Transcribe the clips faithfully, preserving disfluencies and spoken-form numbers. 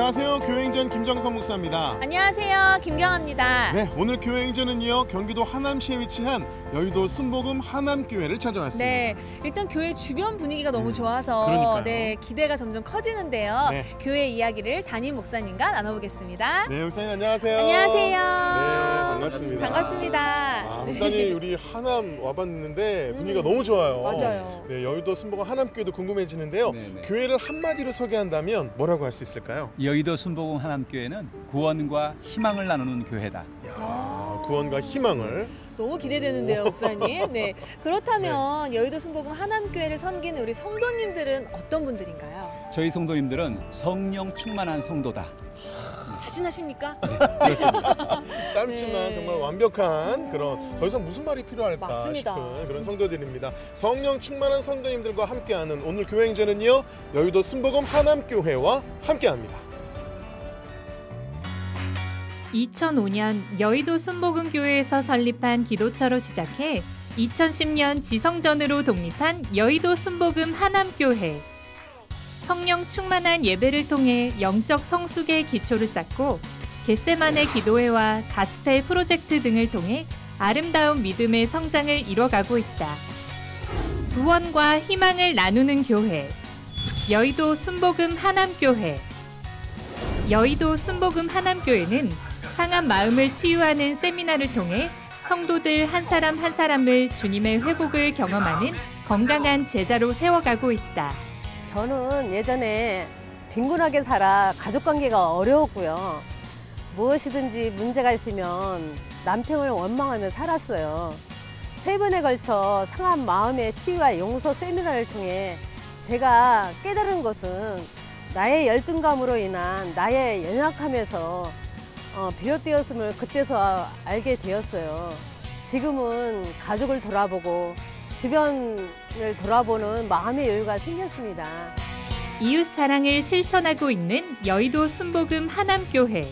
안녕하세요. 교회행전 김정선 목사입니다. 안녕하세요. 김경아입니다. 네, 오늘 교회행전은요, 경기도 하남시에 위치한 여의도 순복음 하남교회를 찾아왔습니다. 네, 일단 교회 주변 분위기가 너무 좋아서 그러니까요. 네, 기대가 점점 커지는데요. 네. 교회 이야기를 담임 목사님과 나눠보겠습니다. 네, 목사님 안녕하세요. 안녕하세요. 네, 반갑습니다. 반갑습니다. 아, 목사님 우리 하남 와봤는데 분위기가 음, 너무 좋아요. 맞아요. 네, 여의도 순복음 하남교회도 궁금해지는데요. 네네. 교회를 한마디로 소개한다면 뭐라고 할 수 있을까요? 여의도 순복음 하남교회는 구원과 희망을 나누는 교회다. 야, 구원과 희망을. 너무 기대되는데요, 목사님. 네, 그렇다면 네. 여의도 순복음 하남교회를 섬기는 우리 성도님들은 어떤 분들인가요? 저희 성도님들은 성령 충만한 성도다. 자신하십니까? 네, 그렇습니다. 짧지만 네. 정말 완벽한 그런, 더 이상 무슨 말이 필요할까 맞습니다. 싶은 그런 성도들입니다. 성령 충만한 성도님들과 함께하는 오늘 교회행전은요, 여의도 순복음 하남교회와 함께합니다. 이천오 년 여의도 순복음교회에서 설립한 기도처로 시작해 이천십 년 지성전으로 독립한 여의도 순복음 하남교회. 성령 충만한 예배를 통해 영적 성숙의 기초를 쌓고 겟세마네 기도회와 가스펠 프로젝트 등을 통해 아름다운 믿음의 성장을 이뤄가고 있다. 구원과 희망을 나누는 교회. 여의도 순복음 하남교회. 여의도 순복음 하남교회는 상한 마음을 치유하는 세미나를 통해 성도들 한 사람 한 사람을 주님의 회복을 경험하는 건강한 제자로 세워가고 있다. 저는 예전에 빈곤하게 살아 가족관계가 어려웠고요. 무엇이든지 문제가 있으면 남편을 원망하며 살았어요. 세 번에 걸쳐 상한 마음의 치유와 용서 세미나를 통해 제가 깨달은 것은 나의 열등감으로 인한 나의 연약함에서 어, 비롯되었음을 그때서 알게 되었어요. 지금은 가족을 돌아보고 주변을 돌아보는 마음의 여유가 생겼습니다. 이웃 사랑을 실천하고 있는 여의도 순복음 하남교회.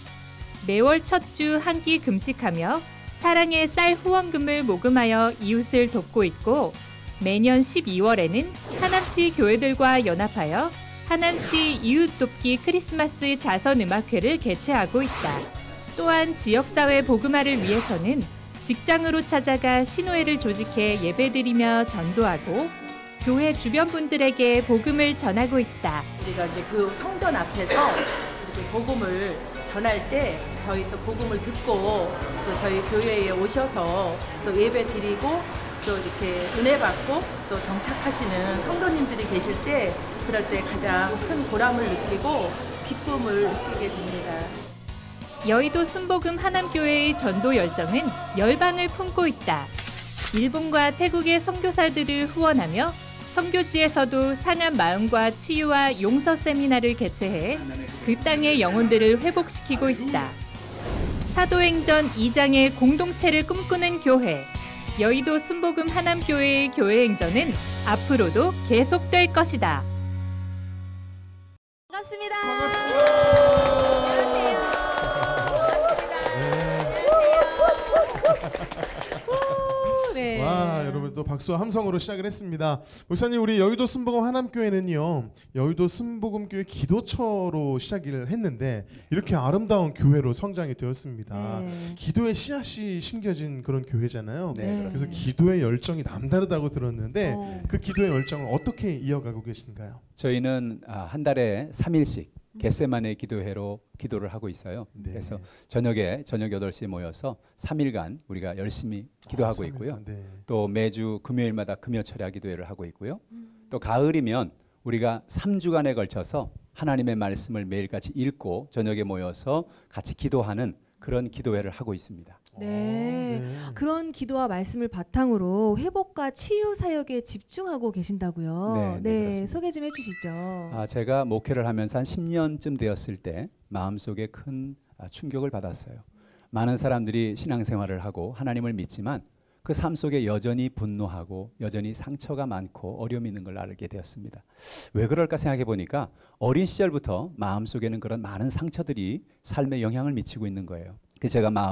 매월 첫 주 한 끼 금식하며 사랑의 쌀 후원금을 모금하여 이웃을 돕고 있고, 매년 십이월에는 하남시 교회들과 연합하여 하남시 이웃 돕기 크리스마스 자선음악회를 개최하고 있다. 또한 지역사회 복음화를 위해서는 직장으로 찾아가 신호회를 조직해 예배드리며 전도하고 교회 주변 분들에게 복음을 전하고 있다. 우리가 이제 그 성전 앞에서 이렇게 복음을 전할 때 저희 또 복음을 듣고 또 저희 교회에 오셔서 또 예배 드리고 또 이렇게 은혜 받고 또 정착하시는 성도님들이 계실 때, 그럴 때 가장 큰 보람을 느끼고 기쁨을 느끼게 됩니다. 여의도 순복음 하남교회의 전도 열정은 열방을 품고 있다. 일본과 태국의 선교사들을 후원하며 선교지에서도 상한 마음과 치유와 용서 세미나를 개최해 그 땅의 영혼들을 회복시키고 있다. 사도행전 이 장의 공동체를 꿈꾸는 교회. 여의도 순복음 하남교회의 교회행전은 앞으로도 계속될 것이다. 반갑습니다. 반갑습니다. 네. 와, 여러분 또 박수와 함성으로 시작을 했습니다. 목사님, 우리 여의도 순복음 하남교회는요, 여의도 순복음교회 기도처로 시작을 했는데 이렇게 아름다운 교회로 성장이 되었습니다. 네. 기도의 씨앗이 심겨진 그런 교회잖아요. 네, 그래서 기도의 열정이 남다르다고 들었는데 어. 그 기도의 열정을 어떻게 이어가고 계신가요? 저희는 한 달에 삼 일씩 겟세마네 기도회로 기도를 하고 있어요. 네. 그래서 저녁에 저녁 여덟 시에 모여서 삼 일간 우리가 열심히 기도하고 아, 있고요. 네. 또 매주 금요일마다 금요철야 기도회를 하고 있고요. 또 가을이면 우리가 삼 주간에 걸쳐서 하나님의 말씀을 매일같이 읽고 저녁에 모여서 같이 기도하는 그런 기도회를 하고 있습니다. 네. 네. 그런 기도와 말씀을 바탕으로 회복과 치유 사역에 집중하고 계신다고요. 네, 네, 그렇습니다. 소개 좀 해주시죠. 아, 제가 목회를 하면서 한 십 년쯤 되었을 때 마음속에 큰 충격을 받았어요. 많은 사람들이 신앙생활을 하고 하나님을 믿지만 그 삶 속에 여전히 분노하고 여전히 상처가 많고 어려움이 있는 걸 알게 되었습니다. 왜 그럴까 생각해 보니까 어린 시절부터 마음속에는 그런 많은 상처들이 삶에 영향을 미치고 있는 거예요. 그래서 제가 마음에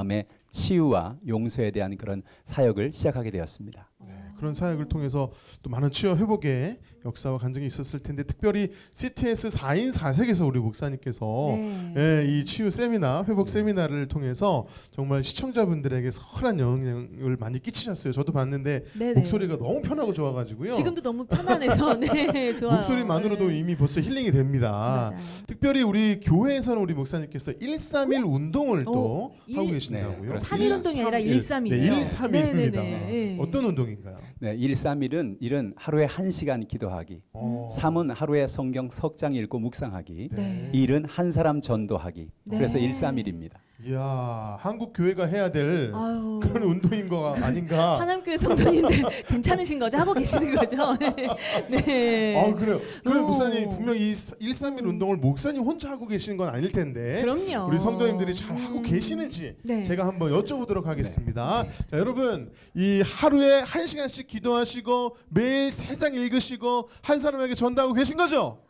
치유와 용서에 대한 그런 사역을 시작하게 되었습니다. 그런 사역을 통해서 또 많은 치유 회복의 역사와 간증이 있었을 텐데 특별히 씨티에스 사 인 사 색에서 우리 목사님께서 네. 예, 이 치유 세미나 회복 세미나를 통해서 정말 시청자분들에게 선한 영향을 많이 끼치셨어요. 저도 봤는데 네네. 목소리가 너무 편하고 좋아가지고요. 지금도 너무 편안해서 네, 좋아요. 목소리만으로도 네. 이미 벌써 힐링이 됩니다. 맞아요. 특별히 우리 교회에서는 우리 목사님께서 일삼일 운동을 또 오, 하고 일- 계신다고요. 네, 삼 일 운동이 아니라 일삼일이에요. 네, 일삼일입니다. 네네네. 어떤 운동인가요? 네, 일, 삼 일은 일은 하루에 한 시간 기도하기, 어. 삼은 하루에 성경 석 장 읽고 묵상하기, 네. 일은 한 사람 전도하기. 네. 그래서 일, 삼 일입니다. 이야, 한국 교회가 해야 될 아유. 그런 운동인 거 아닌가? 하남교회 성도님들 괜찮으신 거죠? 하고 계시는 거죠? 네. 네. 아 그래요. 그럼 오. 목사님 분명 이 일삼일 운동을 목사님 혼자 하고 계시는 건 아닐 텐데 그럼요. 우리 성도님들이 잘 하고 음. 계시는지 네. 제가 한번 여쭤보도록 하겠습니다. 자, 여러분 이 하루에 한 시간씩 기도하시고 매일 세 장 읽으시고 한 사람에게 전도하고 계신 거죠?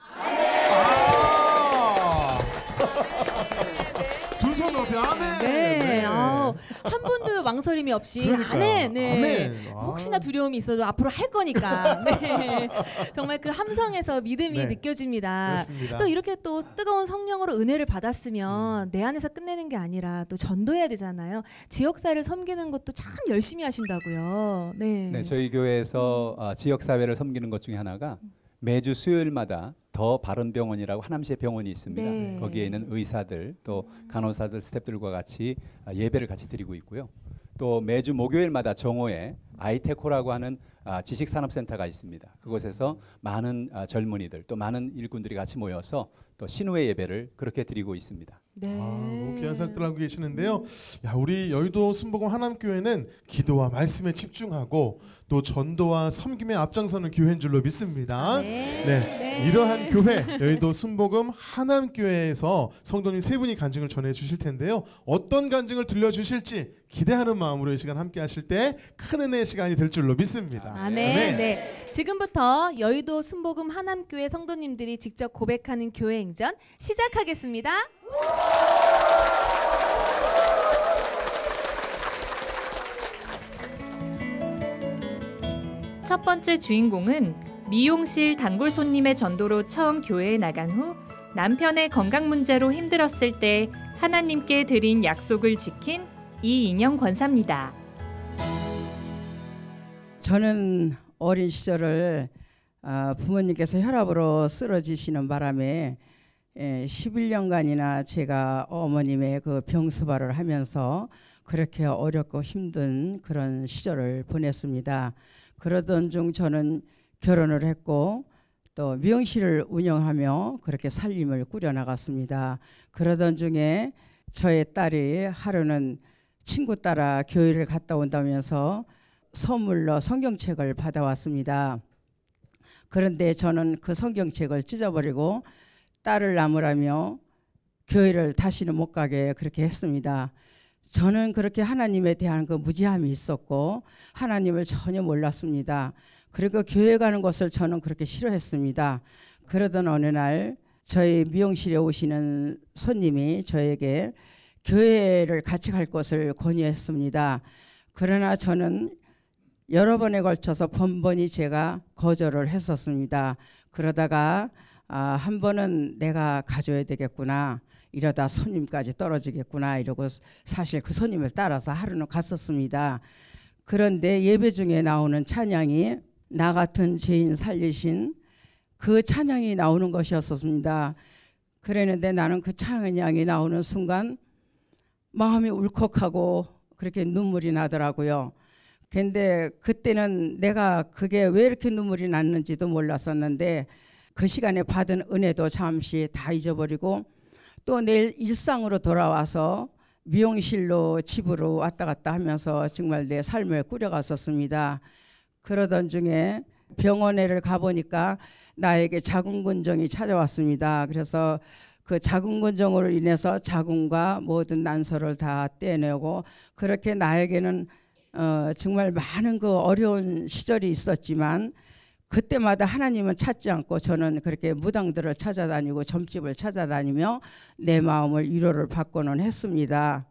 아! 두 손 높이 아멘. 네. 아우, 한 분도 망설임이 없이 그러니까요. 아멘. 네. 아멘. 아. 혹시나 두려움이 있어도 앞으로 할 거니까. 네. 정말 그 함성에서 믿음이 네. 느껴집니다. 그렇습니다. 또 이렇게 또 뜨거운 성령으로 은혜를 받았으면 내 안에서 끝내는 게 아니라 또 전도해야 되잖아요. 지역사회를 섬기는 것도 참 열심히 하신다고요. 네. 네, 저희 교회에서 어, 지역 사회를 섬기는 것 중에 하나가 매주 수요일마다 더 바른 병원이라고 하남시에 병원이 있습니다. 네. 거기에 있는 의사들 또 간호사들 스태프들과 같이 아, 예배를 같이 드리고 있고요. 또 매주 목요일마다 정오에 아이테코라고 하는 아, 지식산업센터가 있습니다. 그곳에서 많은 아, 젊은이들 또 많은 일꾼들이 같이 모여서 또 신우회 예배를 그렇게 드리고 있습니다. 네. 아, 너무 귀한 사역들 하고 계시는데요. 야, 우리 여의도 순복음 하남교회는 기도와 말씀에 집중하고 또 전도와 섬김에 앞장서는 교회인 줄로 믿습니다. 네. 네. 네. 이러한 교회 여의도 순복음 하남교회에서 성도님 세 분이 간증을 전해 주실 텐데요. 어떤 간증을 들려 주실지 기대하는 마음으로 이 시간 함께 하실 때 큰 은혜의 시간이 될 줄로 믿습니다. 아멘. 네. 지금부터 여의도 순복음 하남교회 성도님들이 직접 고백하는 교회 행전 시작하겠습니다. 첫 번째 주인공은 미용실 단골 손님의 전도로 처음 교회에 나간 후 남편의 건강 문제로 힘들었을 때 하나님께 드린 약속을 지킨 이인영 권사입니다. 저는 어린 시절을 아, 부모님께서 혈압으로 쓰러지시는 바람에 예, 십일 년간이나 제가 어머님의 그 병수발을 하면서 그렇게 어렵고 힘든 그런 시절을 보냈습니다. 그러던 중 저는 결혼을 했고 또 미용실을 운영하며 그렇게 살림을 꾸려나갔습니다. 그러던 중에 저의 딸이 하루는 친구 따라 교회를 갔다 온다면서 선물로 성경책을 받아왔습니다. 그런데 저는 그 성경책을 찢어버리고 딸을 나무라며 교회를 다시는 못 가게 그렇게 했습니다. 저는 그렇게 하나님에 대한 그 무지함이 있었고 하나님을 전혀 몰랐습니다. 그리고 교회 가는 것을 저는 그렇게 싫어했습니다. 그러던 어느 날 저희 미용실에 오시는 손님이 저에게 교회를 같이 갈 것을 권유했습니다. 그러나 저는 여러 번에 걸쳐서 번번이 제가 거절을 했었습니다. 그러다가 아, 한 번은 내가 가져야 되겠구나. 이러다 손님까지 떨어지겠구나. 이러고 사실 그 손님을 따라서 하루는 갔었습니다. 그런데 예배 중에 나오는 찬양이 나 같은 죄인 살리신 그 찬양이 나오는 것이었습니다. 그랬는데 나는 그 찬양이 나오는 순간 마음이 울컥하고 그렇게 눈물이 나더라고요. 근데 그때는 내가 그게 왜 이렇게 눈물이 났는지도 몰랐었는데 그 시간에 받은 은혜도 잠시 다 잊어버리고 또 내일 일상으로 돌아와서 미용실로 집으로 왔다 갔다 하면서 정말 내 삶을 꾸려갔었습니다. 그러던 중에 병원에를 가보니까 나에게 자궁근종이 찾아왔습니다. 그래서 그 자궁근종으로 인해서 자궁과 모든 난소를 다 떼내고 그렇게 나에게는 어, 정말 많은 그 어려운 시절이 있었지만 그때마다 하나님은 찾지 않고 저는 그렇게 무당들을 찾아다니고 점집을 찾아다니며 내 마음을 위로를 받고는 했습니다.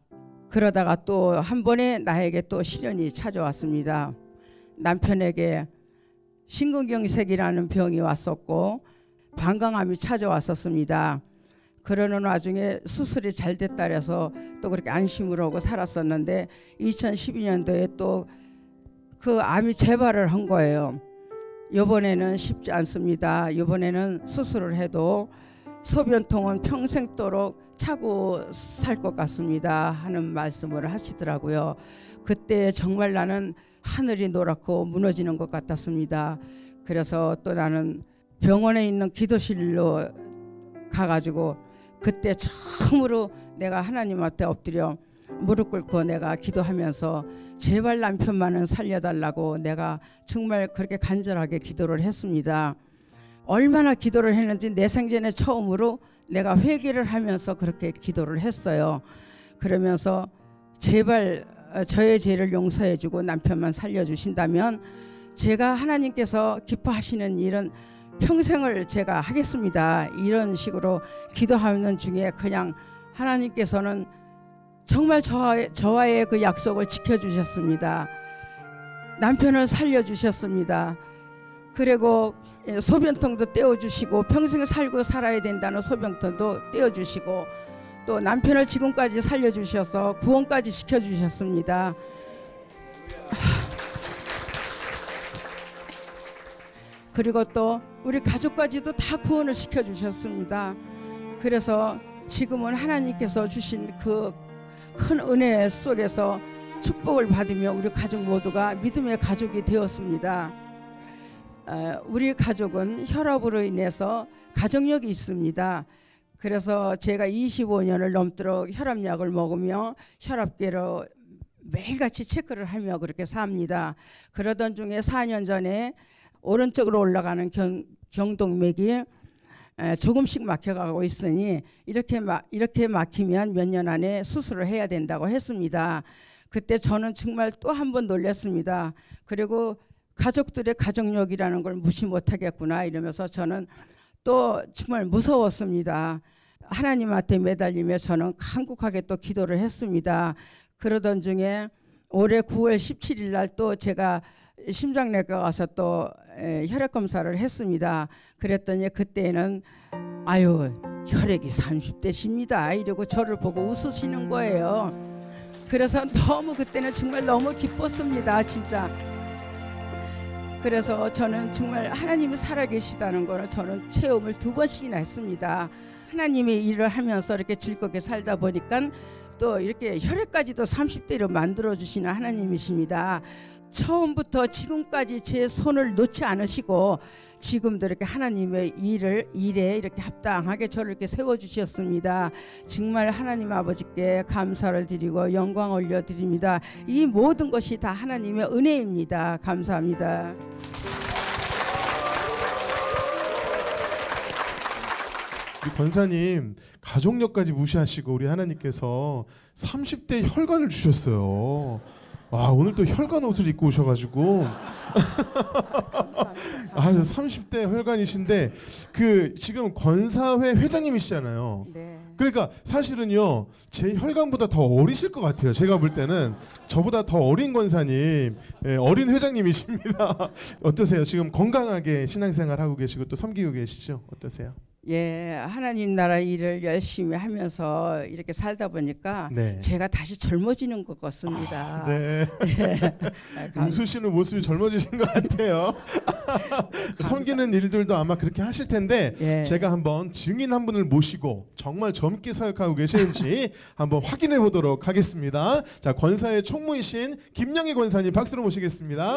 그러다가 또 한 번에 나에게 또 시련이 찾아왔습니다. 남편에게 심근경색이라는 병이 왔었고 방광암이 찾아왔었습니다. 그러는 와중에 수술이 잘 됐다 해서 또 그렇게 안심을 하고 살았었는데 이천십이 년도에 또 그 암이 재발을 한 거예요. 이번에는 쉽지 않습니다. 이번에는 수술을 해도 소변통은 평생도록 차고 살 것 같습니다 하는 말씀을 하시더라고요. 그때 정말 나는 하늘이 노랗고 무너지는 것 같았습니다. 그래서 또 나는 병원에 있는 기도실로 가가지고 그때 처음으로 내가 하나님 앞에 엎드려 무릎 꿇고 내가 기도하면서 제발 남편만은 살려달라고 내가 정말 그렇게 간절하게 기도를 했습니다. 얼마나 기도를 했는지 내 생전에 처음으로 내가 회개를 하면서 그렇게 기도를 했어요. 그러면서 제발 저의 죄를 용서해주고 남편만 살려주신다면 제가 하나님께서 기뻐하시는 일은 평생을 제가 하겠습니다. 이런 식으로 기도하는 중에 그냥 하나님께서는 정말 저와의, 저와의 그 약속을 지켜주셨습니다. 남편을 살려주셨습니다. 그리고 소변통도 떼어주시고 평생 살고 살아야 된다는 소변통도 떼어주시고 또 남편을 지금까지 살려주셔서 구원까지 시켜주셨습니다. 그리고 또 우리 가족까지도 다 구원을 시켜주셨습니다. 그래서 지금은 하나님께서 주신 그 큰 은혜 속에서 축복을 받으며 우리 가족 모두가 믿음의 가족이 되었습니다. 우리 가족은 혈압으로 인해서 가족력이 있습니다. 그래서 제가 이십오 년을 넘도록 혈압약을 먹으며 혈압계로 매일같이 체크를 하며 그렇게 삽니다. 그러던 중에 사 년 전에 오른쪽으로 올라가는 경, 경동맥이 조금씩 막혀가고 있으니 이렇게, 마, 이렇게 막히면 몇 년 안에 수술을 해야 된다고 했습니다. 그때 저는 정말 또 한 번 놀랐습니다. 그리고 가족들의 가족력이라는 걸 무시 못하겠구나 이러면서 저는 또 정말 무서웠습니다. 하나님한테 매달리며 저는 간곡하게 또 기도를 했습니다. 그러던 중에 올해 구월 십칠일 날 또 제가 심장내과 가서 또 혈액 검사를 했습니다. 그랬더니 그때는 아유 혈액이 삼십 대십니다 이러고 저를 보고 웃으시는 거예요. 그래서 너무 그때는 정말 너무 기뻤습니다. 진짜. 그래서 저는 정말 하나님이 살아계시다는 거를 저는 체험을 두 번씩이나 했습니다. 하나님의 일을 하면서 이렇게 즐겁게 살다 보니까 또 이렇게 혈액까지도 삼십 대로 만들어주시는 하나님이십니다. 처음부터 지금까지 제 손을 놓지 않으시고 지금도 이렇게 하나님의 일을 일에 이렇게 합당하게 저를 이렇게 세워주셨습니다. 정말 하나님 아버지께 감사를 드리고 영광 올려드립니다. 이 모든 것이 다 하나님의 은혜입니다. 감사합니다. 우리 권사님 가족력까지 무시하시고 우리 하나님께서 삼십 대 혈관을 주셨어요. 와 오늘 또 혈관 옷을 입고 오셔가지고 아 삼십 대 혈관이신데 그 지금 권사회 회장님이시잖아요. 네. 그러니까 사실은요 제 혈관보다 더 어리실 것 같아요. 제가 볼 때는 저보다 더 어린 권사님, 예, 어린 회장님이십니다. 어떠세요? 지금 건강하게 신앙생활 하고 계시고 또 섬기고 계시죠? 어떠세요? 예, 하나님 나라 일을 열심히 하면서 이렇게 살다 보니까 네. 제가 다시 젊어지는 것 같습니다. 아, 네. 예. 웃으시는 모습이 젊어지신 것 같아요. 섬기는 일들도 아마 그렇게 하실 텐데 예. 제가 한번 증인 한 분을 모시고 정말 젊게 사역하고 계시는지 한번 확인해 보도록 하겠습니다. 자, 권사의 총무이신 김영희 권사님 박수로 모시겠습니다.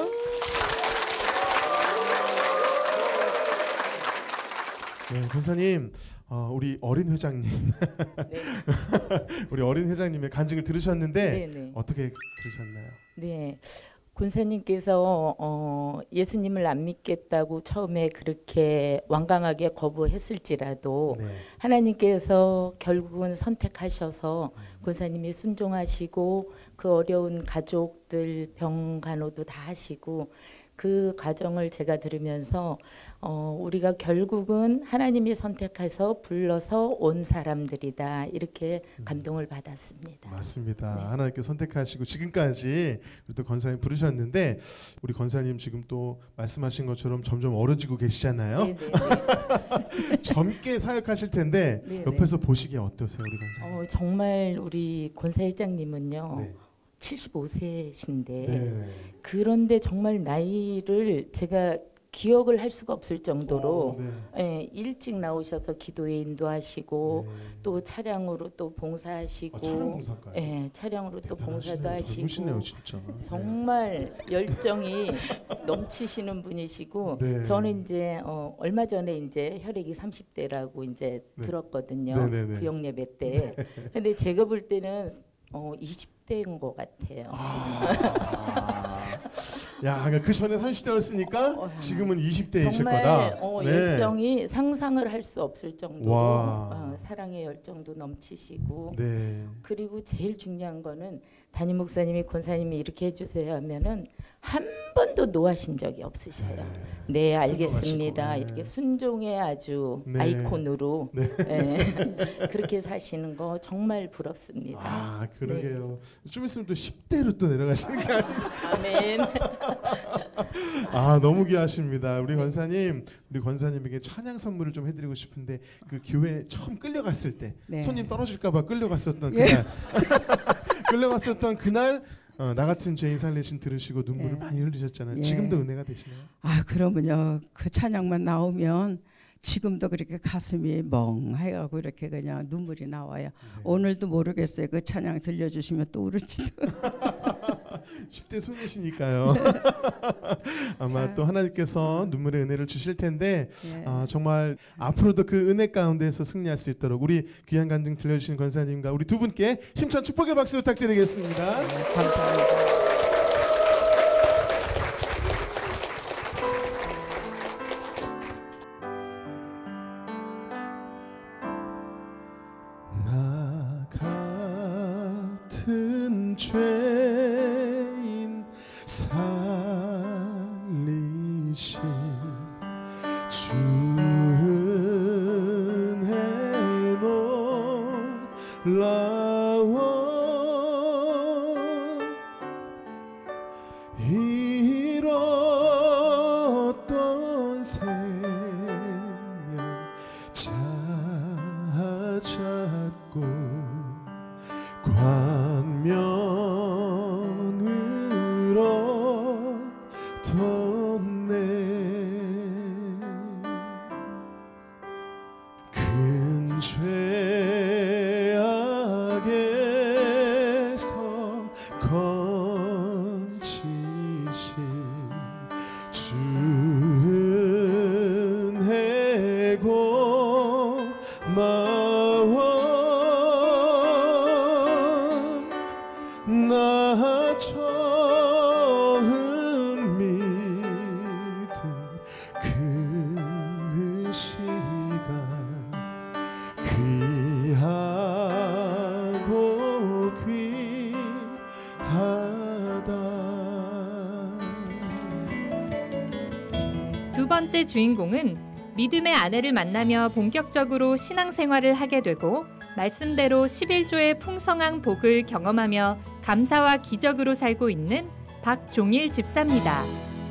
네, 권사님, 어, 우리 어린 회장님, 네. 우리 어린 회장님의 간증을 들으셨는데 네네. 어떻게 들으셨나요? 네, 권사님께서 어, 예수님을 안 믿겠다고 처음에 그렇게 완강하게 거부했을지라도 네. 하나님께서 결국은 선택하셔서 권사님이 순종하시고 그 어려운 가족들 병간호도 다 하시고 그 과정을 제가 들으면서 어, 우리가 결국은 하나님이 선택해서 불러서 온 사람들이다 이렇게 감동을 받았습니다. 맞습니다. 네. 하나님께 선택하시고 지금까지 우리 또 권사님 부르셨는데 우리 권사님 지금 또 말씀하신 것처럼 점점 어려지고 계시잖아요. 네, 네, 네. 젊게 사역하실 텐데 네, 옆에서 보시기에 어떠세요, 우리 권사님? 어, 정말 우리 권사회장님은요. 네. 칠십오 세신데 네. 그런데 정말 나이를 제가 기억을 할 수가 없을 정도로 어, 네. 예, 일찍 나오셔서 기도에 인도하시고 네. 또 차량으로 또 봉사하시고 아, 차량 봉사까지. 예, 차량으로 또 봉사도 대단하시네요. 하시고 젊으시네요, 진짜. 정말 열정이 넘치시는 분이시고 네. 저는 이제 어, 얼마 전에 이제 혈액이 삼십 대라고 이제 네. 들었거든요. 네네네. 구역 예배 때. 근데 제가 볼 때는 어, 이십 대인 것 같아요. 아. 야, 그러니까 그 전에 삼십 대였으니까 지금은 이십 대이실 정말 거다. 어, 네. 열정이 상상을 할 수 없을 정도로 와. 어, 사랑의 열정도 넘치시고 네. 그리고 제일 중요한 거는 담임 목사님이 권사님이 이렇게 해주세요 하면은 한 번도 노하신 적이 없으셔요. 네, 알겠습니다. 네. 이렇게 순종의 아주 네. 아이콘으로 네. 예, 그렇게 사시는 거 정말 부럽습니다. 아, 그러게요. 좀 있으면 또 십 대로 또 내려가시는 게 아니에요. 아멘. 아, 너무 귀하십니다. 우리 권사님, 우리 권사님에게 찬양 선물을 좀 해드리고 싶은데 그 교회 처음 끌려갔을 때 네. 손님 떨어질까봐 끌려갔었던 예. 그날 끌려갔었던 그날 어, 나 같은 죄인 살리신 들으시고 눈물을 예. 많이 흘리셨잖아요. 예. 지금도 은혜가 되시나요? 아 그러면요 그 찬양만 나오면 지금도 그렇게 가슴이 멍해가고 이렇게 그냥 눈물이 나와요. 네. 오늘도 모르겠어요. 그 찬양 들려주시면 또 울을지도. 십 대 손이시니까요. 아마 또 하나님께서 눈물의 은혜를 주실 텐데 예. 아, 정말 앞으로도 그 은혜 가운데서 승리할 수 있도록 우리 귀한 간증 들려주신 권사님과 우리 두 분께 힘찬 축복의 박수 부탁드리겠습니다. 감사합니다. 나 같은 죄인 살리신 주 은혜 놀라워 잃었던 생명 찾았고 광명을 얻었네 큰 죄악에서 건지신 주 은혜 고마워 나 처음 믿은 그 시간 귀하고 귀하다. 두 번째 주인공은 믿음의 아내를 만나며 본격적으로 신앙생활을 하게 되고 말씀대로 십일조의 풍성한 복을 경험하며 감사와 기적으로 살고 있는 박종일 집사입니다.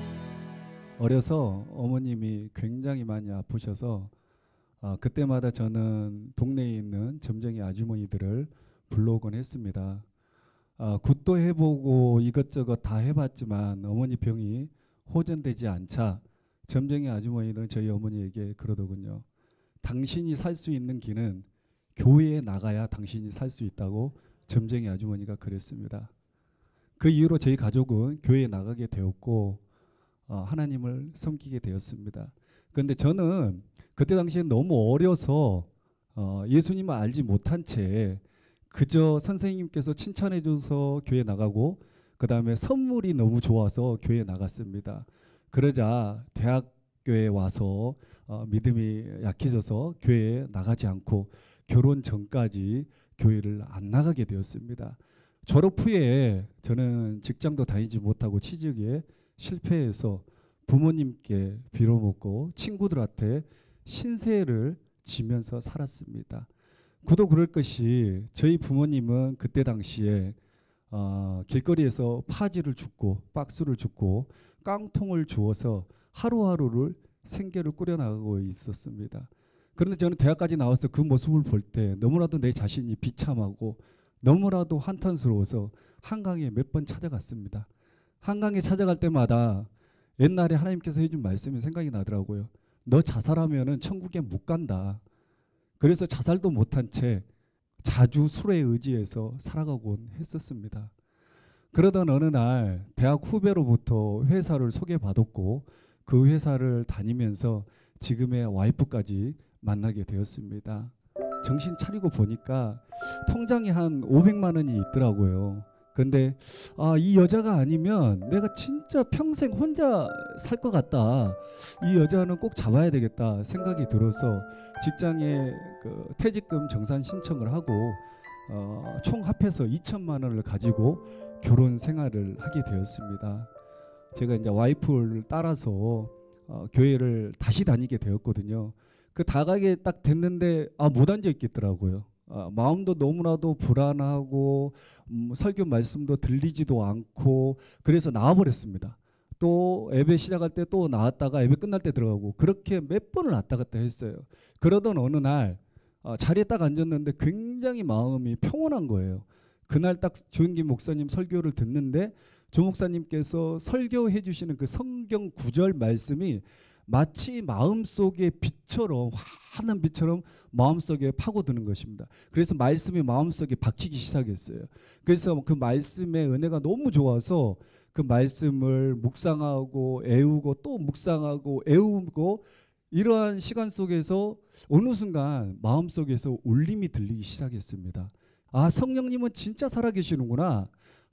어려서 어머님이 굉장히 많이 아프셔서 아, 그때마다 저는 동네에 있는 점쟁이 아주머니들을 불러오곤 했습니다. 아, 굿도 해보고 이것저것 다 해봤지만 어머니 병이 호전되지 않자 점쟁이 아주머니들은 저희 어머니에게 그러더군요. 당신이 살 수 있는 길은 교회에 나가야 당신이 살 수 있다고 점쟁이 아주머니가 그랬습니다. 그 이후로 저희 가족은 교회에 나가게 되었고 어, 하나님을 섬기게 되었습니다. 그런데 저는 그때 당시에 너무 어려서 어, 예수님을 알지 못한 채 그저 선생님께서 칭찬해줘서 교회 나가고 그 다음에 선물이 너무 좋아서 교회 나갔습니다. 그러자 대학교에 와서 어, 믿음이 약해져서 교회에 나가지 않고 결혼 전까지 교회를 안 나가게 되었습니다. 졸업 후에 저는 직장도 다니지 못하고 취직에 실패해서 부모님께 빌어먹고 친구들한테 신세를 지면서 살았습니다. 그도 그럴 것이 저희 부모님은 그때 당시에 어, 길거리에서 파지를 줍고 박스를 줍고 깡통을 주어서 하루하루를 생계를 꾸려나가고 있었습니다. 그런데 저는 대학까지 나와서 그 모습을 볼 때 너무나도 내 자신이 비참하고 너무나도 한탄스러워서 한강에 몇 번 찾아갔습니다. 한강에 찾아갈 때마다 옛날에 하나님께서 해준 말씀이 생각이 나더라고요. 너 자살하면은 천국에 못 간다. 그래서 자살도 못한 채 자주 술에 의지해서 살아가곤 했었습니다. 그러던 어느 날 대학 후배로부터 회사를 소개받았고 그 회사를 다니면서 지금의 와이프까지 만나게 되었습니다. 정신 차리고 보니까 통장에 한 오백만 원이 있더라고요. 근데 아, 이 여자가 아니면 내가 진짜 평생 혼자 살 것 같다. 이 여자는 꼭 잡아야 되겠다 생각이 들어서 직장에 그 퇴직금 정산 신청을 하고 어, 총 합해서 이천만 원을 가지고 결혼 생활을 하게 되었습니다. 제가 이제 와이프를 따라서 어, 교회를 다시 다니게 되었거든요. 그 다가게 딱 됐는데 아, 못 앉아 있겠더라고요. 아, 마음도 너무나도 불안하고 음, 설교 말씀도 들리지도 않고 그래서 나와버렸습니다. 또 예배 시작할 때 또 나왔다가 예배 끝날 때 들어가고 그렇게 몇 번을 왔다 갔다 했어요. 그러던 어느 날 아, 자리에 딱 앉았는데 굉장히 마음이 평온한 거예요. 그날 딱 조영기 목사님 설교를 듣는데 조 목사님께서 설교해 주시는 그 성경 구절 말씀이 마치 마음속의 빛처럼 환한 빛처럼 마음속에 파고드는 것입니다. 그래서 말씀이 마음속에 박히기 시작했어요. 그래서 그 말씀의 은혜가 너무 좋아서 그 말씀을 묵상하고 애우고 또 묵상하고 애우고 이러한 시간 속에서 어느 순간 마음속에서 울림이 들리기 시작했습니다. 아, 성령님은 진짜 살아계시는구나.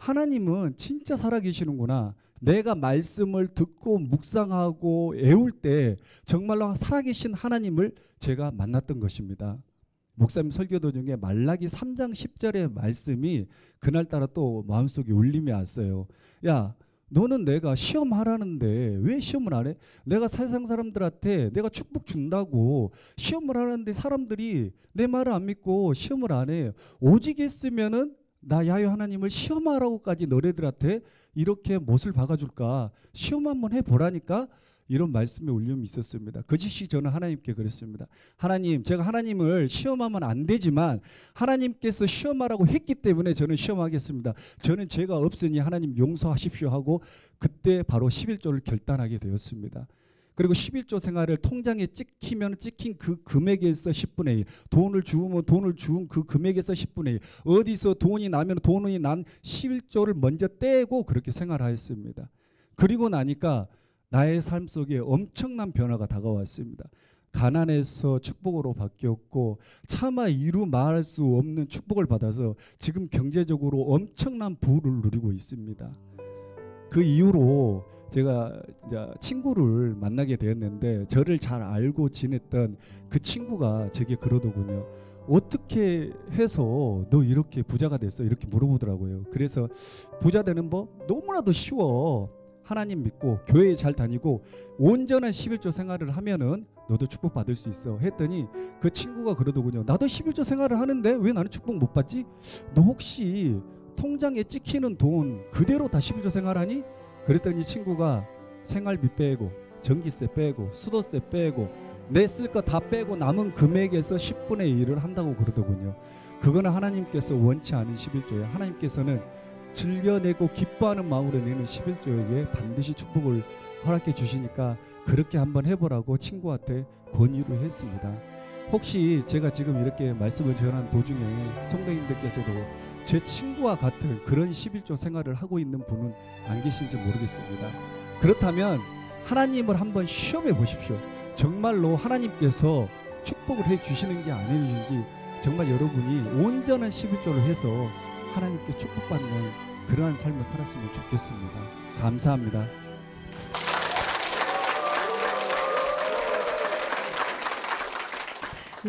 하나님은 진짜 살아계시는구나. 내가 말씀을 듣고 묵상하고 애울 때 정말로 살아계신 하나님을 제가 만났던 것입니다. 목사님 설교 도중에 말라기 삼 장 십 절의 말씀이 그날따라 또 마음속에 울림이 왔어요. 야, 너는 내가 시험하라는데 왜 시험을 안 해? 내가 세상 사람들한테 내가 축복 준다고 시험을 하는데 사람들이 내 말을 안 믿고 시험을 안 해. 오직 했으면은 나 야훼 하나님을 시험하라고까지 너네들한테 이렇게 못을 박아줄까? 시험 한번 해보라니까? 이런 말씀의 울림이 있었습니다. 그 즉시 저는 하나님께 그랬습니다. 하나님, 제가 하나님을 시험하면 안 되지만 하나님께서 시험하라고 했기 때문에 저는 시험하겠습니다. 저는 죄가 없으니 하나님 용서하십시오 하고 그때 바로 십일조를 결단하게 되었습니다. 그리고 십일조 생활을 통장에 찍히면 찍힌 그 금액에서 십분의 일, 돈을 주우면 돈을 주운 그 금액에서 십분의 일, 어디서 돈이 나면 돈이 난 십일조를 먼저 떼고 그렇게 생활하였습니다. 그리고 나니까 나의 삶 속에 엄청난 변화가 다가왔습니다. 가난에서 축복으로 바뀌었고 차마 이루 말할 수 없는 축복을 받아서 지금 경제적으로 엄청난 부를 누리고 있습니다. 그 이후로 제가 이제 친구를 만나게 되었는데 저를 잘 알고 지냈던 그 친구가 제게 그러더군요. 어떻게 해서 너 이렇게 부자가 됐어? 이렇게 물어보더라고요. 그래서 부자 되는 법 너무나도 쉬워. 하나님 믿고 교회에 잘 다니고 온전한 십일조 생활을 하면은 너도 축복받을 수 있어 했더니 그 친구가 그러더군요. 나도 십일조 생활을 하는데 왜 나는 축복 못 받지? 너 혹시 통장에 찍히는 돈 그대로 다 십일조 생활하니? 그랬더니 친구가 생활비 빼고 전기세 빼고 수도세 빼고 내 쓸 거 다 빼고 남은 금액에서 십분의 일을 한다고 그러더군요. 그거는 하나님께서 원치 않은 십일조예요. 하나님께서는 즐겨내고 기뻐하는 마음으로 내는 십일조에게 반드시 축복을 허락해 주시니까 그렇게 한번 해보라고 친구한테 권유를 했습니다. 혹시 제가 지금 이렇게 말씀을 전한 도중에 성도님들께서도 제 친구와 같은 그런 십일조 생활을 하고 있는 분은 안 계신지 모르겠습니다. 그렇다면 하나님을 한번 시험해 보십시오. 정말로 하나님께서 축복을 해 주시는 게 아니신지 정말 여러분이 온전한 십일조를 해서 하나님께 축복받는 그러한 삶을 살았으면 좋겠습니다. 감사합니다.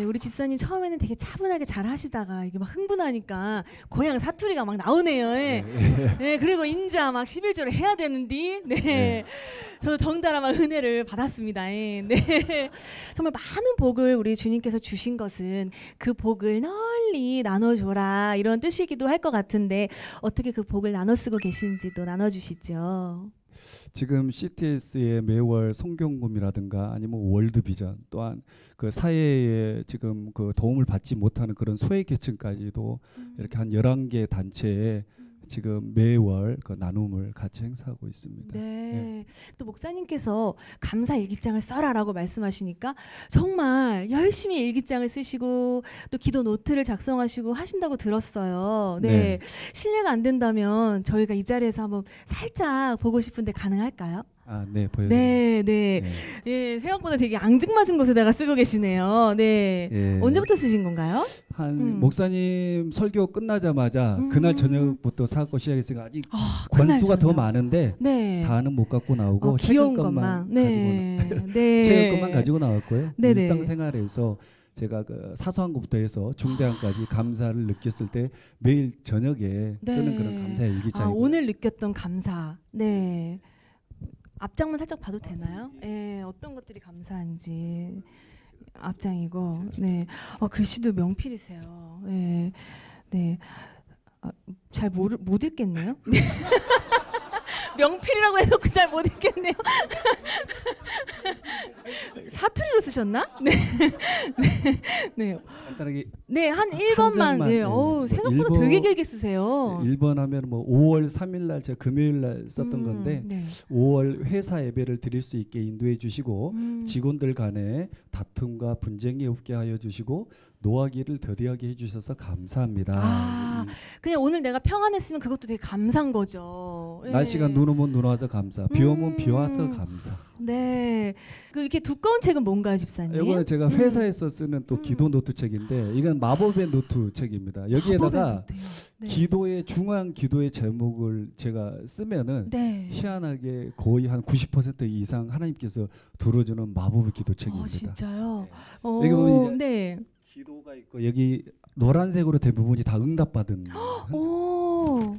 네, 우리 집사님 처음에는 되게 차분하게 잘 하시다가 이게 막 흥분하니까 고향 사투리가 막 나오네요. 예. 네. 네, 그리고 인자 막 십일조를 해야 되는데, 네. 네. 저 덩달아 막 은혜를 받았습니다. 예. 네. 정말 많은 복을 우리 주님께서 주신 것은 그 복을 널리 나눠줘라 이런 뜻이기도 할 것 같은데 어떻게 그 복을 나눠 쓰고 계신지도 나눠주시죠. 지금 씨티에스의 매월 성경금이라든가 아니면 월드비전 또한 그 사회에 지금 그 도움을 받지 못하는 그런 소외계층까지도 음. 이렇게 한 열한 개 단체에 지금 매월 그 나눔을 같이 행사하고 있습니다. 네. 네. 또 목사님께서 감사 일기장을 써라라고 말씀하시니까 정말 열심히 일기장을 쓰시고 또 기도 노트를 작성하시고 하신다고 들었어요. 네. 네. 실례가 안 된다면 저희가 이 자리에서 한번 살짝 보고 싶은데 가능할까요? 아, 네, 보여드립니다. 네, 네. 예, 생각보다 되게 앙증맞은 곳에다가 쓰고 계시네요. 네. 예. 언제부터 쓰신 건가요? 한 음. 목사님 설교 끝나자마자 음. 그날 저녁부터 사고 시작했으니까 아직 아, 그날 권수가 더 저녁. 많은데 네. 다는 못 갖고 나오고 어, 귀여운 책을 것만. 가지고 네. 나- 네. 책을 것만 가지고 나왔고요. 네네. 일상생활에서 제가 그 사소한 것부터 해서 중대한까지 감사를 느꼈을 때 매일 저녁에 네. 쓰는 그런 감사 아, 일기장이고 오늘 느꼈던 감사. 네. 앞장만 살짝 봐도 되나요? 예, 어떤 것들이 감사한지 앞장이고, 네, 어, 글씨도 명필이세요. 예, 네, 아, 잘 모르 못 읽겠네요. 네. 명필이라고 해놓고 잘 못 읽겠네요. 사투리로 쓰셨나? 네, 네, 네, 간단하게 네, 한 한 일 번만. 장만, 네, 네. 어우, 생각보다 일본- 되게 길게 쓰세요. 일 번 하면 뭐 오월 삼일 날 제가 금요일 날 썼던 음, 건데 네. 오월 회사 예배를 드릴 수 있게 인도해 주시고 음. 직원들 간에 다툼과 분쟁이 없게 하여 주시고 노하기를 더디하게 해주셔서 감사합니다. 아, 그냥 오늘 내가 평안했으면 그것도 되게 감사한 거죠. 예. 날씨가 눈 오면 눈 와서 감사, 비 오면 음. 비 와서 감사. 네. 그 이렇게 두꺼운 책은 뭔가요, 집사님? 이거는 제가 음. 회사에서 쓰는 또 음. 기도 노트 책인데 이건 마법의 노트 책입니다. 마법의 여기에다가 노트요. 네. 기도의 중요한 기도의 제목을 제가 쓰면은 네. 희한하게 거의 한 구십 퍼센트 이상 하나님께서 들어주는 마법의 기도 책입니다. 어, 진짜요? 어, 여기 보면 이제 네. 기도가 있고 여기 노란색으로 된 부분이 다 응답받은. 오.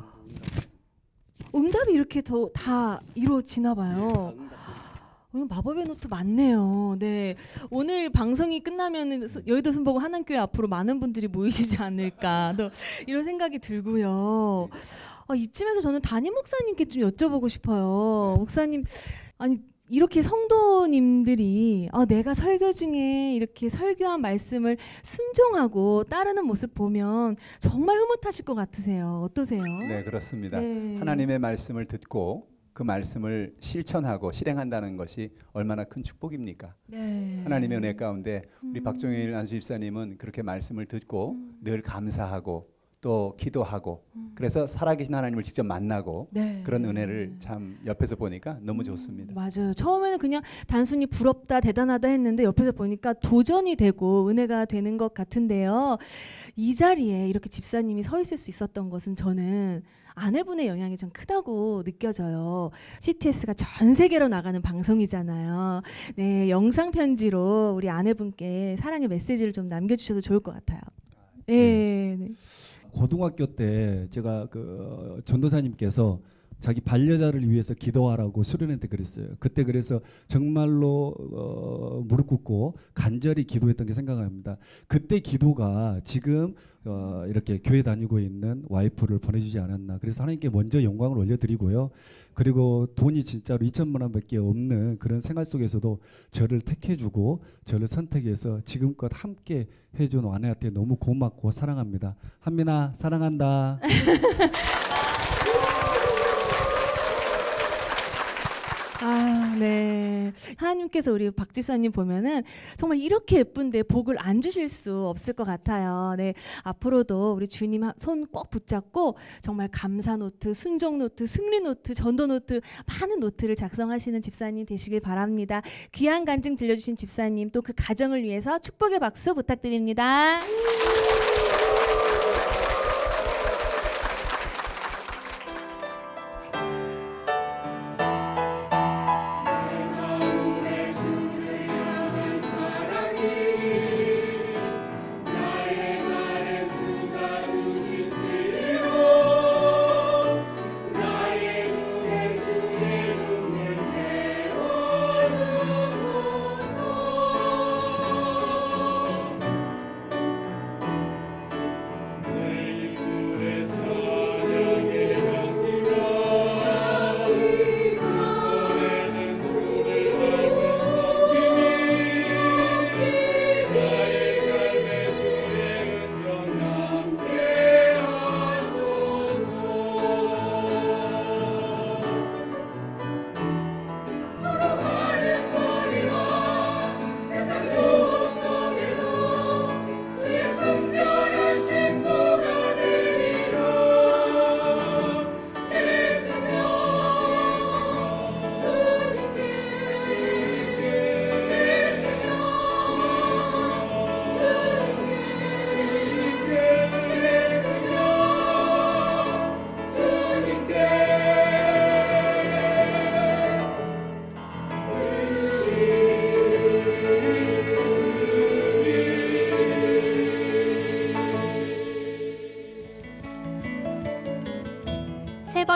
응답이 이렇게 더 다 이루어지나 봐요. 오늘 마법의 노트 많네요. 네, 오늘 방송이 끝나면은 수- 여의도 순복음 하남교회 앞으로 많은 분들이 모이시지 않을까 또 이런 생각이 들고요. 아, 이쯤에서 저는 담임 목사님께 좀 여쭤보고 싶어요. 목사님, 아니 이렇게 성도님들이 아, 내가 설교 중에 이렇게 설교한 말씀을 순종하고 따르는 모습 보면 정말 흐뭇하실 것 같으세요. 어떠세요? 네, 그렇습니다. 네. 하나님의 말씀을 듣고 그 말씀을 실천하고 실행한다는 것이 얼마나 큰 축복입니까? 네. 하나님의 은혜 가운데 우리 음. 박종일 안수 집사님은 그렇게 말씀을 듣고 음. 늘 감사하고 또 기도하고 음. 그래서 살아계신 하나님을 직접 만나고 네. 그런 은혜를 참 옆에서 보니까 너무 좋습니다. 맞아요. 처음에는 그냥 단순히 부럽다, 대단하다 했는데 옆에서 보니까 도전이 되고 은혜가 되는 것 같은데요. 이 자리에 이렇게 집사님이 서 있을 수 있었던 것은 저는 아내분의 영향이 좀 크다고 느껴져요. 씨티에스가 전 세계로 나가는 방송이잖아요. 네, 영상 편지로 우리 아내분께 사랑의 메시지를 좀 남겨주셔도 좋을 것 같아요. 네. 네. 고등학교 때 제가 그 전도사님께서 자기 반려자를 위해서 기도하라고 수련회 때 그랬어요. 그때 그래서 정말로 어, 무릎 꿇고 간절히 기도했던 게 생각납니다. 그때 기도가 지금 어, 이렇게 교회 다니고 있는 와이프를 보내주지 않았나. 그래서 하나님께 먼저 영광을 올려드리고요. 그리고 돈이 진짜로 이천만 원밖에 없는 그런 생활 속에서도 저를 택해주고 저를 선택해서 지금껏 함께 해준 아내한테 너무 고맙고 사랑합니다. 한민아 사랑한다. 아, 네. 하나님께서 우리 박 집사님 보면은 정말 이렇게 예쁜데 복을 안 주실 수 없을 것 같아요. 네. 앞으로도 우리 주님 손 꼭 붙잡고 정말 감사 노트, 순종 노트, 승리 노트, 전도 노트 많은 노트를 작성하시는 집사님 되시길 바랍니다. 귀한 간증 들려주신 집사님 또 그 가정을 위해서 축복의 박수 부탁드립니다.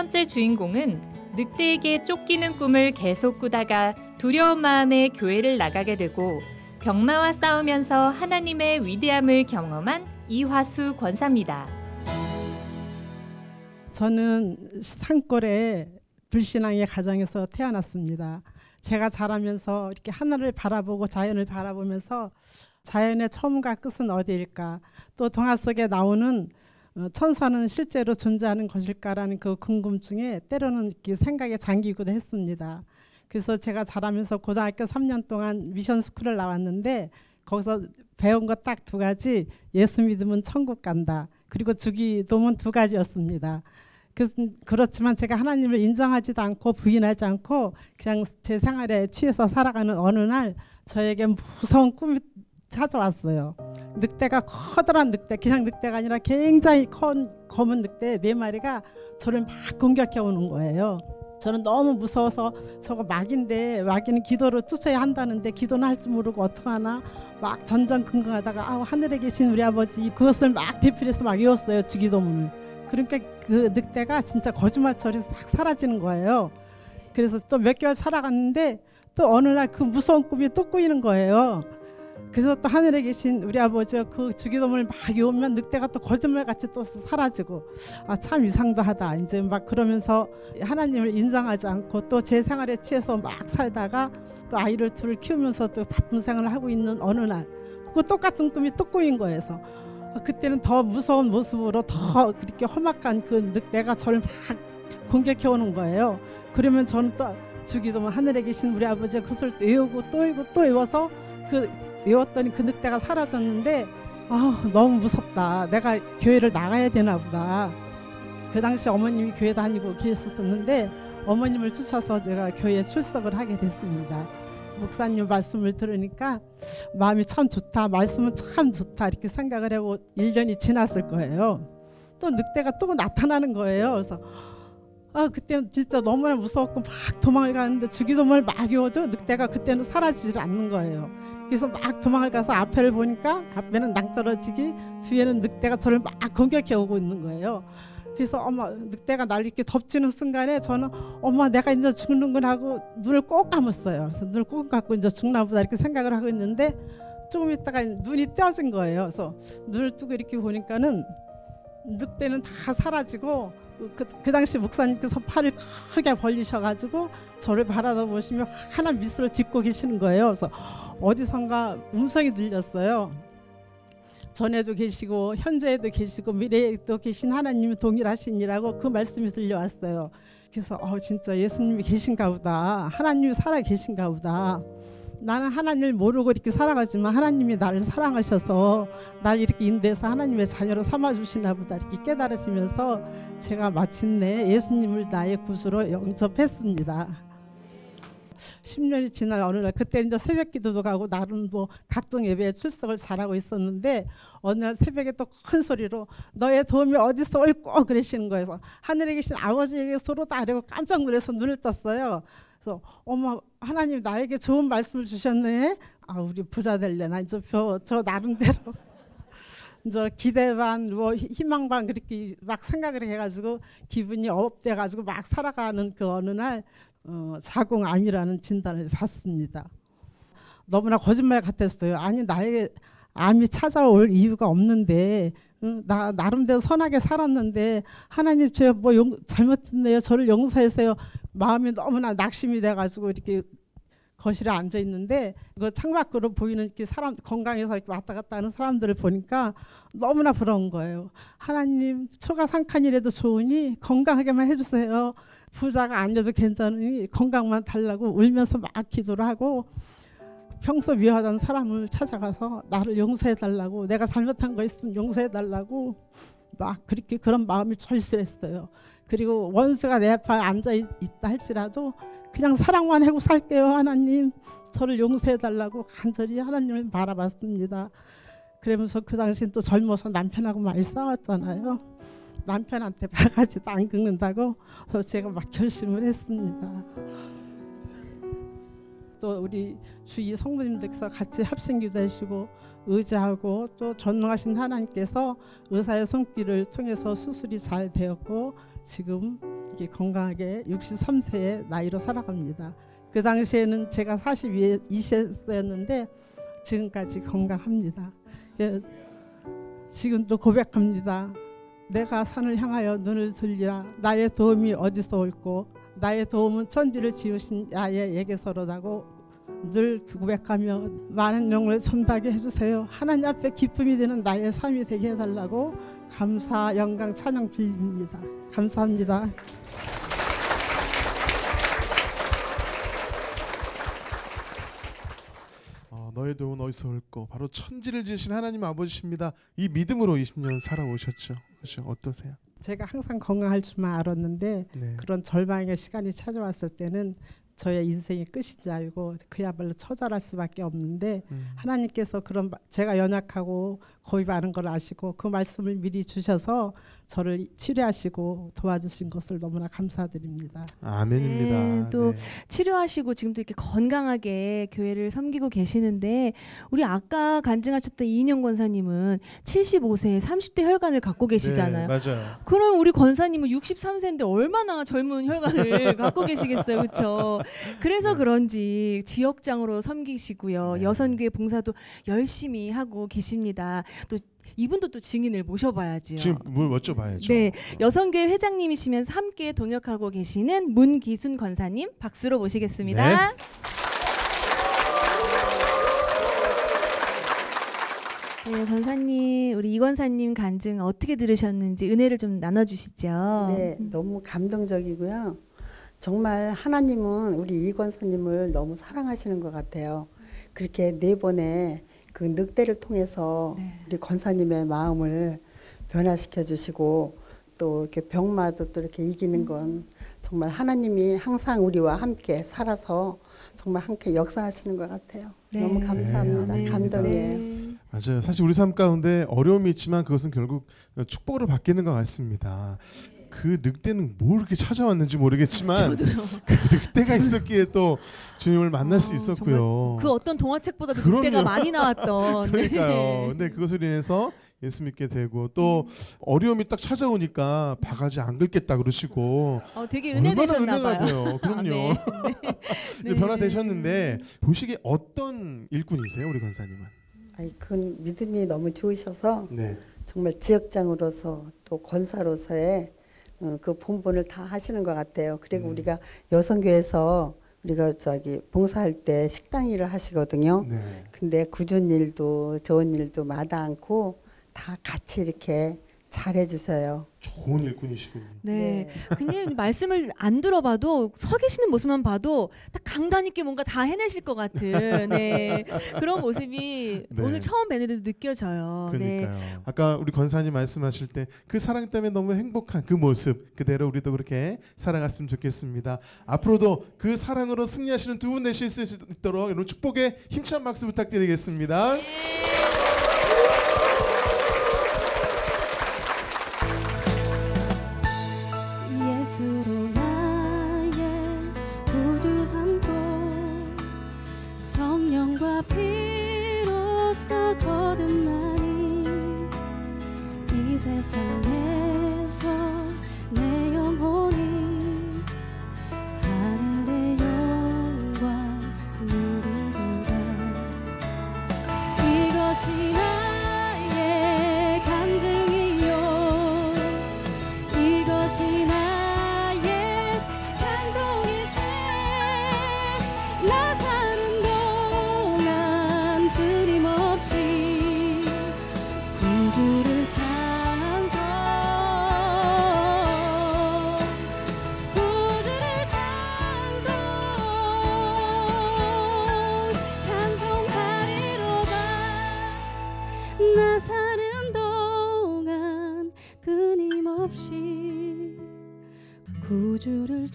번째 주인공은 늑대에게 쫓기는 꿈을 계속 꾸다가 두려운 마음에 교회를 나가게 되고 병마와 싸우면서 하나님의 위대함을 경험한 이화수 권사입니다. 저는 산골에 불신앙의 가정에서 태어났습니다. 제가 자라면서 이렇게 하늘을 바라보고 자연을 바라보면서 자연의 처음과 끝은 어디일까? 또 동화 속에 나오는 천사는 실제로 존재하는 것일까라는 그 궁금증에 때로는 이렇게 생각에 잠기기도 했습니다. 그래서 제가 자라면서 고등학교 삼 년 동안 미션 스쿨을 나왔는데 거기서 배운 것 딱 두 가지, 예수 믿으면 천국 간다. 그리고 주기도문 두 가지였습니다. 그, 그렇지만 제가 하나님을 인정하지도 않고 부인하지 않고 그냥 제 생활에 취해서 살아가는 어느 날 저에게 무서운 꿈이 찾아왔어요. 늑대가 커다란 늑대, 그냥 늑대가 아니라 굉장히 커, 검은 늑대 네 마리가 저를 막 공격해 오는 거예요. 저는 너무 무서워서 저거 마귀인데 마귀는 기도로 쫓아야 한다는데 기도는 할 줄 모르고 어떡하나 막 전전긍긍하다가 아, 하늘에 계신 우리 아버지 그것을 막 대필해서 막 외웠어요. 주기도문을. 그러니까 그 늑대가 진짜 거짓말처럼 싹 사라지는 거예요. 그래서 또 몇 개월 살아갔는데 또 어느 날 그 무서운 꿈이 또 꾸이는 거예요. 그래서 또 하늘에 계신 우리 아버지가 그 주기도문을 막 외우면 늑대가 또 거짓말같이 또 사라지고 아, 참 이상도하다. 이제 막 그러면서 하나님을 인정하지 않고 또 제 생활에 취해서 막 살다가 또 아이를 둘을 키우면서 또 바쁜 생활을 하고 있는 어느 날 그 똑같은 꿈이 또 꾸인 거예요. 그래서 그때는 더 무서운 모습으로 더 그렇게 험악한 그 늑대가 저를 막 공격해 오는 거예요. 그러면 저는 또 주기도문 하늘에 계신 우리 아버지의 그것을 외우고 또 외우고 또 외워서 그 외웠더니 그 늑대가 사라졌는데 아, 너무 무섭다. 내가 교회를 나가야 되나 보다. 그 당시 어머님이 교회 다니고 계셨었는데 어머님을 쫓아서 제가 교회에 출석을 하게 됐습니다. 목사님 말씀을 들으니까 마음이 참 좋다. 말씀은 참 좋다. 이렇게 생각을 하고 일 년이 지났을 거예요. 또 늑대가 또 나타나는 거예요. 그래서 아, 그때는 진짜 너무나 무서웠고 막 도망을 가는데 주기도문을 막 외워도 늑대가 그때는 사라지질 않는 거예요. 그래서 막 도망을 가서 앞에를 보니까 앞에는 낭떠러지기, 뒤에는 늑대가 저를 막 공격해 오고 있는 거예요. 그래서 엄마 늑대가 날 이렇게 덮치는 순간에 저는 엄마 내가 이제 죽는구나 하고 눈을 꼭 감았어요. 그래서 눈을 꼭 감고 이제 죽나 보다 이렇게 생각을 하고 있는데 조금 있다가 눈이 떼어진 거예요. 그래서 눈을 뜨고 이렇게 보니까는 늑대는 다 사라지고 그, 그 당시 목사님께서 팔을 크게 벌리셔가지고 저를 바라다 보시며 환한 미소를 짓고 계시는 거예요. 그래서 어디선가 음성이 들렸어요. 전에도 계시고 현재에도 계시고 미래에도 계신 하나님이 동일하시니라고 그 말씀이 들려왔어요. 그래서 어, 진짜 예수님이 계신가 보다. 하나님이 살아 계신가 보다. 나는 하나님을 모르고 이렇게 살아가지만 하나님이 나를 사랑하셔서 날 이렇게 인도해서 하나님의 자녀로 삼아주시나 보다 이렇게 깨달으시면서 제가 마침내 예수님을 나의 구주로 영접했습니다. 십 년이 지난 어느 날 그때 이제 새벽 기도도 가고 나름 뭐 각종 예배에 출석을 잘하고 있었는데 어느 날 새벽에 또 큰 소리로 너의 도움이 어디서 올꼬 그러시는 거예요. 하늘에 계신 아버지에게서로다 이러고 깜짝 놀라서 눈을 떴어요. 그래서 어머 하나님 나에게 좋은 말씀을 주셨네. 아 우리 부자 될래나 이제 저, 저 나름대로 이제 기대 반 뭐 희망 반 그렇게 막 생각을 해가지고 기분이 업돼가지고 막 살아가는 그 어느 날 어, 자궁암이라는 진단을 받습니다. 너무나 거짓말 같았어요. 아니 나에게 암이 찾아올 이유가 없는데 응? 나 나름대로 선하게 살았는데 하나님 제가 뭐 잘못했네요. 저를 용서하세요. 마음이 너무나 낙심이 돼가지고 이렇게 거실에 앉아 있는데 그 창밖으로 보이는 이렇게 사람 건강해서 이렇게 왔다 갔다 하는 사람들을 보니까 너무나 부러운 거예요. 하나님 초가 삼칸이라도 좋으니 건강하게만 해주세요. 부자가 아니어도 괜찮으니 건강만 달라고 울면서 막 기도를 하고 평소 미워하던 사람을 찾아가서 나를 용서해 달라고 내가 잘못한 거 있으면 용서해 달라고 막 그렇게 그런 마음이 절실했어요. 그리고 원수가 내 앞에 앉아 있다 할지라도 그냥 사랑만 하고 살게요. 하나님 저를 용서해 달라고 간절히 하나님을 바라봤습니다. 그러면서 그 당시 또 젊어서 남편하고 많이 싸웠잖아요. 남편한테 바가지도 안 긁는다고 그래서 제가 막 결심을 했습니다. 또 우리 주위 성도님들께서 같이 합심기도 하시고 의지하고 또 전능하신 하나님께서 의사의 손길을 통해서 수술이 잘 되었고 지금 이렇게 건강하게 육십삼 세의 나이로 살아갑니다. 그 당시에는 제가 사십이 세였는데 지금까지 건강합니다. 예, 지금도 고백합니다. 내가 산을 향하여 눈을 들리라. 나의 도움이 어디서 올꼬. 나의 도움은 천지를 지으신 야외에게서로다고 늘 고백하며 많은 영혼을 섬다게 해주세요. 하나님 앞에 기쁨이 되는 나의 삶이 되게 해달라고 감사, 영광, 찬양 드립니다. 감사합니다. 어, 너의 도움은 어디서 올꼬. 바로 천지를 지으신 하나님 아버지십니다. 이 믿음으로 이십 년 살아오셨죠. 그렇죠? 어떠세요? 제가 항상 건강할 줄만 알았는데 네. 그런 절망의 시간이 찾아왔을 때는 저의 인생이 끝인 줄 알고 그야말로 처절할 수밖에 없는데 음. 하나님께서 그런 제가 연약하고 겁이 많은 걸 아시고 그 말씀을 미리 주셔서 저를 치료하시고 도와주신 것을 너무나 감사드립니다. 아멘입니다. 네, 또 네. 치료하시고 지금도 이렇게 건강하게 교회를 섬기고 계시는데 우리 아까 간증하셨던 이인영 권사님은 칠십오 세에 삼십 대 혈관을 갖고 계시잖아요. 네, 맞아요. 그럼 우리 권사님은 육십삼 세인데 얼마나 젊은 혈관을 갖고 계시겠어요. 그렇죠? 그래서 네. 그런지 지역장으로 섬기시고요. 네. 여선교회 봉사도 열심히 하고 계십니다. 또 이분도 또 증인을 모셔봐야지요. 지금 뭘 여쭤봐야죠. 네, 여성교회 회장님이시면서 함께 동역하고 계시는 문기순 권사님 박수로 모시겠습니다. 네. 네, 권사님, 우리 이 권사님 간증 어떻게 들으셨는지 은혜를 좀 나눠주시죠. 네, 너무 감동적이고요. 정말 하나님은 우리 이 권사님을 너무 사랑하시는 것 같아요. 그렇게 네 번의 그 늑대를 통해서 네. 우리 권사님의 마음을 변화시켜 주시고 또 이렇게 병마도 또 이렇게 이기는 건 정말 하나님이 항상 우리와 함께 살아서 정말 함께 역사하시는 것 같아요. 네. 너무 감사합니다. 네, 감동이에요. 네. 맞아요. 사실 우리 삶 가운데 어려움이 있지만 그것은 결국 축복으로 바뀌는 것 같습니다. 그 늑대는 뭐 이렇게 찾아왔는지 모르겠지만 저도요. 그 늑대가 있었기에 또 주님을 만날 수 아, 있었고요. 그 어떤 동화책보다도 그럼요. 늑대가 많이 나왔던. 그러니까요. 네. 근데 그것을 인해서 예수 믿게 되고 또 어려움이 딱 찾아오니까 바가지 안 긁겠다 그러시고 어, 되게 은혜 얼마나 되셨나 은혜가 봐요. 돼요. 그럼요. 아, 네. 이제 네. 변화되셨는데 보시기에 어떤 일꾼이세요, 우리 권사님은? 아이, 그 믿음이 너무 좋으셔서 네. 정말 지역장으로서 또 권사로서의 어, 그 본분을 다 하시는 것 같아요. 그리고 음. 우리가 여성교회에서 우리가 저기 봉사할 때 식당 일을 하시거든요. 네. 근데 굳은 일도 좋은 일도 마다 않고 다 같이 이렇게 잘해 주세요. 좋은 일꾼이시군요. 네. 그냥 말씀을 안 들어봐도 서 계시는 모습만 봐도 딱 강단 있게 뭔가 다 해내실 것 같은 네. 그런 모습이 네. 오늘 처음 뵈는데도 느껴져요. 그러니까요. 네. 아까 우리 권사님 말씀하실 때 그 사랑 때문에 너무 행복한 그 모습 그대로 우리도 그렇게 살아갔으면 좋겠습니다. 앞으로도 그 사랑으로 승리하시는 두 분 되실 수 있도록 여러분 축복의 힘찬 박수 부탁드리겠습니다. 예수로 나의 구주 삼고 성령과 피로써 거듭나니 이 세상에서 내 영혼이 하늘의 영광 누리도다. 이것이 나의 간증이요 이것이 나의 찬송이세. 나 사는 동안 끊임없이 구주를 찬송 구주를 찬송 찬송하리로다. 나 사는 동안 끊임없이 구주를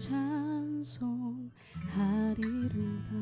찬송하리로다.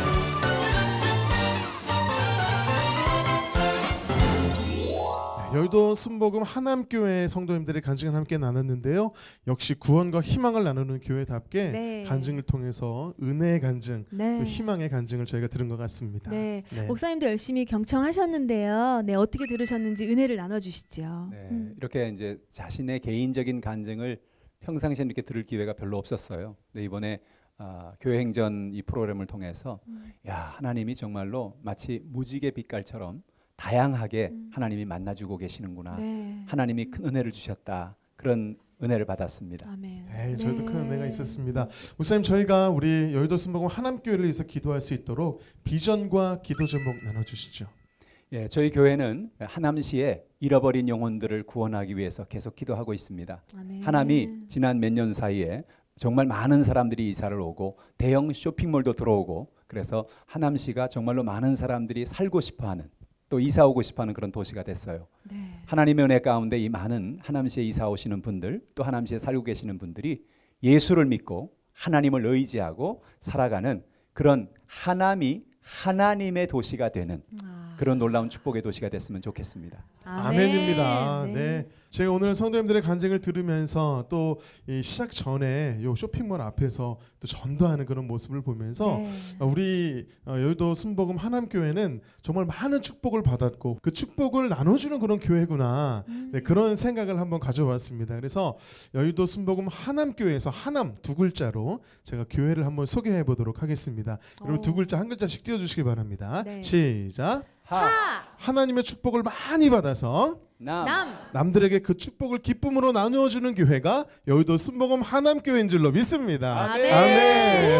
여의도 여의도 순복음 하남교회 성도님들의 간증을 함께 나눴는데요. 역시 구원과 희망을 나누는 교회답게 네. 간증을 통해서 은혜의 간증, 네. 또 희망의 간증을 저희가 들은 것 같습니다. 네. 네. 목사님도 열심히 경청하셨는데요. 네, 어떻게 들으셨는지 은혜를 나눠주시죠. 네, 음. 이렇게 이제 자신의 개인적인 간증을 평상시에 이렇게 들을 기회가 별로 없었어요. 근데 이번에 아, 교회 행전 이 프로그램을 통해서 음. 야, 하나님이 정말로 마치 무지개 빛깔처럼 다양하게 음. 하나님이 만나주고 계시는구나. 네. 하나님이 큰 은혜를 주셨다. 그런 은혜를 받았습니다. 아멘. 네, 저희도 네. 큰 은혜가 있었습니다. 목사님, 저희가 우리 여의도 순복음 하남교회를 위해서 기도할 수 있도록 비전과 기도 제목 나눠주시죠. 예, 저희 교회는 하남시의 잃어버린 영혼들을 구원하기 위해서 계속 기도하고 있습니다. 아멘. 하남이 지난 몇 년 사이에 정말 많은 사람들이 이사를 오고 대형 쇼핑몰도 들어오고 그래서 하남시가 정말로 많은 사람들이 살고 싶어하는 또 이사 오고 싶어하는 그런 도시가 됐어요. 네. 하나님의 은혜 가운데 이 많은 하남시에 이사 오시는 분들 또 하남시에 살고 계시는 분들이 예수를 믿고 하나님을 의지하고 살아가는 그런 하남이 하나님의 도시가 되는 아. 그런 놀라운 축복의 도시가 됐으면 좋겠습니다. 아멘. 아멘입니다. 네. 네. 제가 오늘 성도님들의 간증을 들으면서 또 이 시작 전에 요 쇼핑몰 앞에서 또 전도하는 그런 모습을 보면서 네. 우리 여의도 순복음 하남교회는 정말 많은 축복을 받았고 그 축복을 나눠주는 그런 교회구나. 음. 네, 그런 생각을 한번 가져봤습니다. 그래서 여의도 순복음 하남교회에서 하남 두 글자로 제가 교회를 한번 소개해 보도록 하겠습니다. 여러분 두 글자 한 글자씩 띄워주시기 바랍니다. 네. 시작. 하, 하나님의 축복을 많이 받아서 남, 남. 남들에게 그 축복을 기쁨으로 나누어주는 교회가 여의도 순복음 하남교회인 줄로 믿습니다. 아멘. 아멘.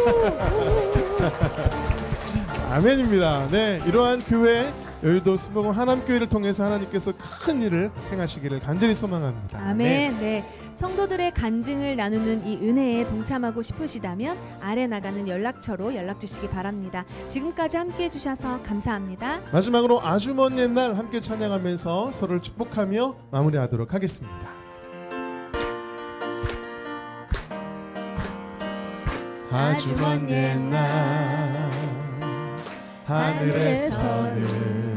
아멘입니다. 네, 이러한 교회 여의도 순복음 하남교회를 통해서 하나님께서 큰 일을 행하시기를 간절히 소망합니다. 아멘. 네. 성도들의 간증을 나누는 이 은혜에 동참하고 싶으시다면 아래 나가는 연락처로 연락 주시기 바랍니다. 지금까지 함께 해주셔서 감사합니다. 마지막으로 아주 먼 옛날 함께 찬양하면서 서로를 축복하며 마무리하도록 하겠습니다. 아주 먼 옛날 하늘에서는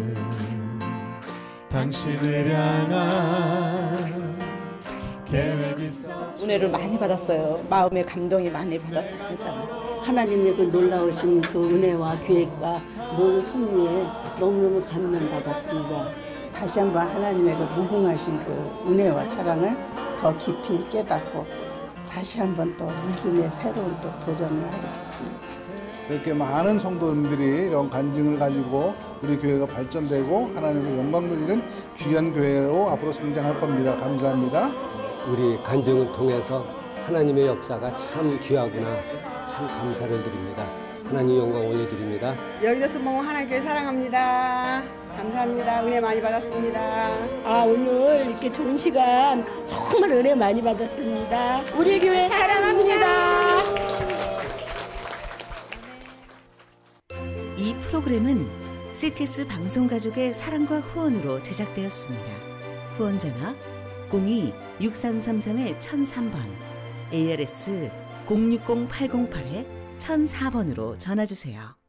당신을 향한 계획이 있어. 은혜를 많이 받았어요. 마음의 감동이 많이 받았습니다. 하나님의 그 놀라우신 그 은혜와 계획과 모든 섭리에 너무너무 감명받았습니다. 다시 한번 하나님의 그 무궁하신 그 은혜와 사랑을 더 깊이 깨닫고 다시 한번 또 믿음의 새로운 또 도전을 하겠습니다. 이렇게 많은 성도님들이 이런 간증을 가지고 우리 교회가 발전되고 하나님의 영광 돌리는 귀한 교회로 앞으로 성장할 겁니다. 감사합니다. 우리 간증을 통해서 하나님의 역사가 참 귀하구나, 참 감사를 드립니다. 하나님 영광 올려드립니다. 여의도 순복음 하나님교회 사랑합니다. 감사합니다. 은혜 많이 받았습니다. 아, 오늘 이렇게 좋은 시간 정말 은혜 많이 받았습니다. 우리 교회 사랑합니다. 이 프로그램은 씨티에스 방송가족의 사랑과 후원으로 제작되었습니다. 후원전화 공이 육삼삼삼 천삼 번, 에이알에스 공육공 팔공팔 천사 번으로 전화주세요.